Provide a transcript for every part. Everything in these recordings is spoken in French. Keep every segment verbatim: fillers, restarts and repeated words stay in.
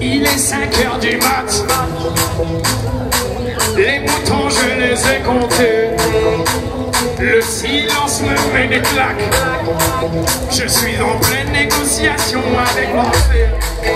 Il est cinq heures du mat. Les boutons je les ai comptés. Le silence me met des claques. Je suis en pleine négociation avec mon frère.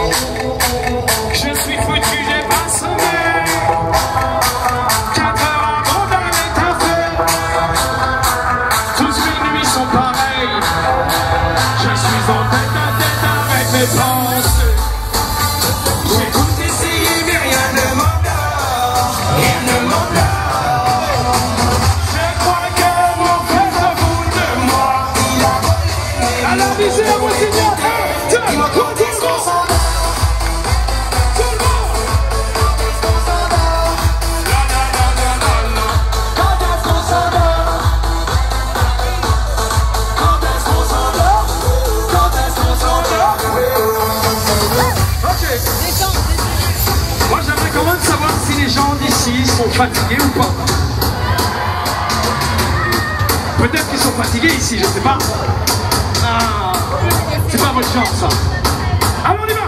Je suis foutu, j'ai pas sommeil. Quatre heures avant d'aller taffer. Tous mes nuits sont pareilles. Je suis en tête à tête avec mes pensées. J'ai tout essayé mais rien ne m'endort. Rien ne m'endort. Je crois que mon frère se fout de moi. Alors visez à votre seigneur. Un, deux, trois, quatre. Moi j'aimerais quand même savoir si les gens d'ici sont fatigués ou pas. Peut-être qu'ils sont fatigués ici, je sais pas. Ah, c'est pas votre chance ça. Allons, on y va.